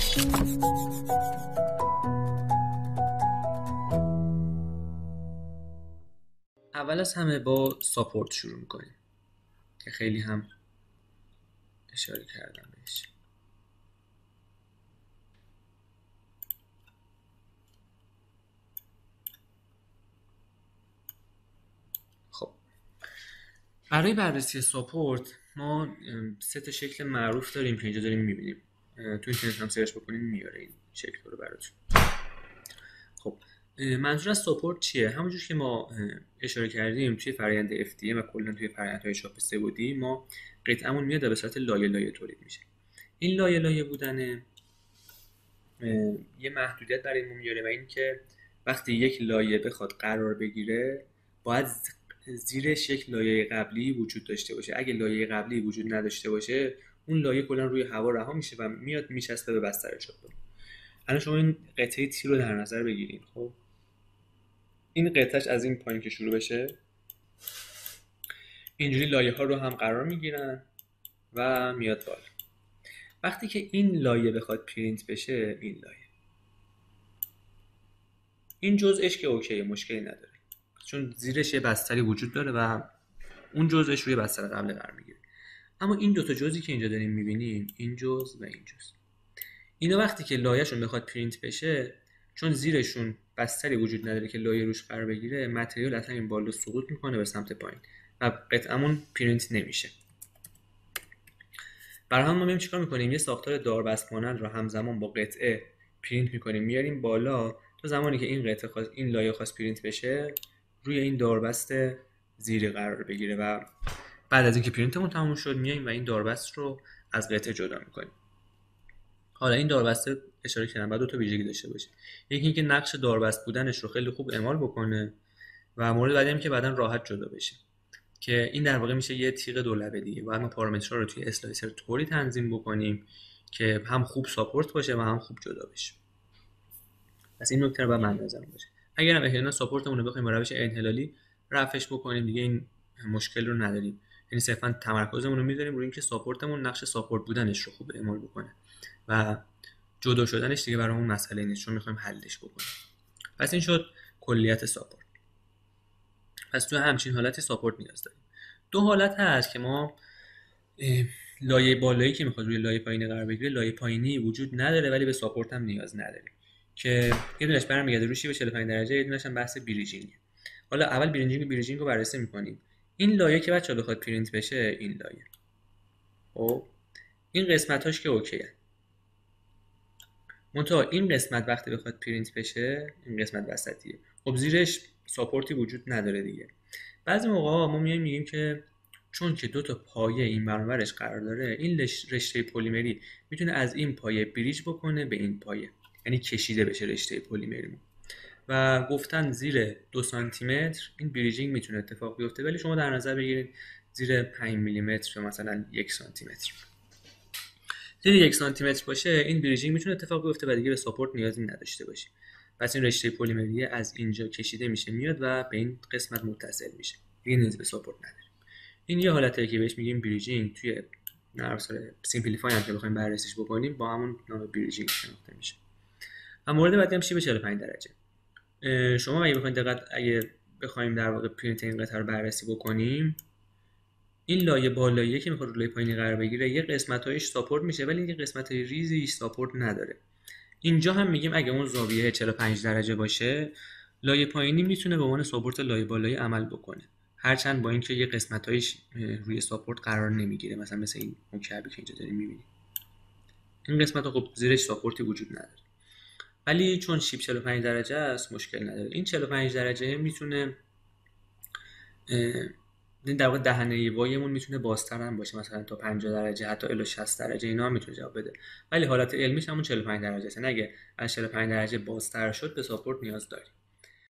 اول از همه با ساپورت شروع میکنیم که خیلی هم اشاره کردم بهش. خب برای بررسی ساپورت ما سه تا شکل معروف داریم که اینجا داریم میبینیم. تو اینترنت هم سرچ بکنیم میاره این شکل رو براتون. خب منظور از ساپورت چیه؟ همونجور که ما اشاره کردیم توی فرآیند FDM و کلا توی فرآیندهای چاپ 3D ما قطعمون میاد به صورت لایه لایه تولید میشه. این لایه لایه بودن یه محدودیت برای ما میاره و این که وقتی یک لایه بخواد قرار بگیره باید زیرش یک لایه قبلی وجود داشته باشه. اگه لایه قبلی وجود نداشته باشه اون لایه کلا روی هوا رها میشه و میاد میچسبه به بستر چاپ. الان شما این قطعه تی رو در نظر بگیرید. خب این قطعش از این پایین که شروع بشه اینجوری لایه ها رو هم قرار میگیرن و میاد بالا. وقتی که این لایه بخواد پرینت بشه، این جزءش که اوکیه، مشکلی نداره چون زیرش یه بستری وجود داره و اون جزءش روی بستر قبل قرار میگیره. اما این دوتا جزئی که اینجا داریم میبینیم، این جزء و این جزء، اینا وقتی که لایه‌شون بخواد پرینت بشه چون زیرشون بستری وجود نداره که لایه روش قرار بگیره، متریال اصلا این بالا سقوط میکنه به سمت پایین و قطعمون پرینت نمیشه. برای همین ما میایم چیکار میکنیم؟ یه ساختار داربست مانند رو همزمان با قطعه پرینت میکنیم، میاریم بالا تا زمانی که این قطعه خواست این لایه خواست پرینت بشه روی این داربست زیری قرار بگیره و بعد از اینکه پرینتمون تموم شد میایم و این داربست رو از قطعه جدا میکنیم. حالا این داربست اشاره کردم بعد دو تا ویژگی داشته باشه. یکی اینکه نقش داربست بودنش رو خیلی خوب اعمال بکنه و مورد بعدی هم که بعداً راحت جدا بشه، که این در واقع میشه یه تیغ دولبه دیگه. باید ما پارامترها رو توی اسلایسر طوری تنظیم بکنیم که هم خوب ساپورت باشه و هم خوب جدا بشه. پس این نکته رو باید من نظرم باشه. اگر هم احیانا ساپورتمون رو بخوایم با روش انحلالی رفعش بکنیم دیگه این مشکل رو نداریم، یعنی صرفا تمرکزمون رو میذاریم روی اینکه ساپورتمون نقش ساپورت بودنش رو خوب اعمال بکنه و جدا شدنش دیگه برامون مسئله نیست چون میخوایم حلش بکنیم. پس این شد کلیت ساپورت. پس تو همچین حالتی ساپورت نیاز داریم. دو حالت هست که ما لایه بالایی که میخواد روی لایه پایینی قرار بگیره، لایه پایینی وجود نداره ولی به ساپورت هم نیاز نداریم، که یه دونش برمیگرده روی شیب 45 درجه، یه دونش هم بحث بریجینگ. حالا اول بریجینگ رو بررسی میکنیم. این لایه که بچه‌ها بخواد پرینت بشه، این لایه، خب این قسمتاش که اوکیه، منتها این قسمت وقتی بخواد پرینت بشه، این قسمت وسطیه، خب زیرش ساپورتی وجود نداره دیگه. بعضی موقع ما میگیم که چون که دو تا پایه این برابرش قرار داره، این رشته پلیمری میتونه از این پایه بریج بکنه به این پایه، یعنی کشیده بشه رشته پلیمریمون، و گفتن زیر 2 سانتی متر این بریجینگ میتونه اتفاق بیفته، ولی شما در نظر بگیرید زیر 5 میلی متر یا مثلا 1 سانتی متر. زیر 1 سانتی متر باشه این بریجینگ میتونه اتفاق بیفته و دیگه به ساپورت نیازی نداشته باشه. پس این رشته پلیمری از اینجا کشیده میشه میاد و به این قسمت متصل میشه، دیگه نیاز به ساپورت نداره. این یه حالتیه که بهش میگیم بریجینگ. توی نرم افزار سیمپلیفای هم که بخوایم بررسیش بکنیم با همون نام بریجینگ شناخته میشه. و مورد بعدی هم شیب 45 درجه. شما اگه بخوایم در واقع پرینت این قطعه رو بررسی بکنیم، این لایه بالاییه که میخواد رو لایه پایینی قرار بگیره یه قسمتایش ساپورت میشه ولی یه قسمتای ریزیش ساپورت نداره. اینجا هم میگیم اگه اون زاویه 45 درجه باشه، لایه پایینی میتونه به عنوان ساپورت لایه بالایی عمل بکنه، هرچند با اینکه یه قسمتایش روی ساپورت قرار نمیگیره، مثل این مکعبی که اینجا داریم میبینیم. این قسمت خب زیرش ساپورتی وجود نداره، ولی چون شیب 45 درجه است مشکل نداره. این 45 درجه میتونه در واقع دهنه وایمون میتونه بازتر هم باشه، مثلا تا 50 درجه حتی الی 60 درجه اینا هم میتونه جواب بده، ولی حالت علمیش همون 45 درجه است. اگه از 45 درجه بازتر شد به ساپورت نیاز داریم.